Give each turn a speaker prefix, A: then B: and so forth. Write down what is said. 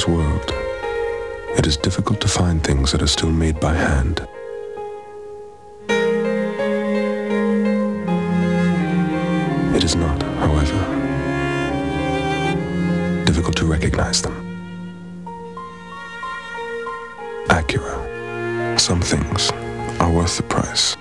A: today's world, it is difficult to find things that are still made by hand. It is not, however, difficult to recognize them. Acura. Some things are worth the price.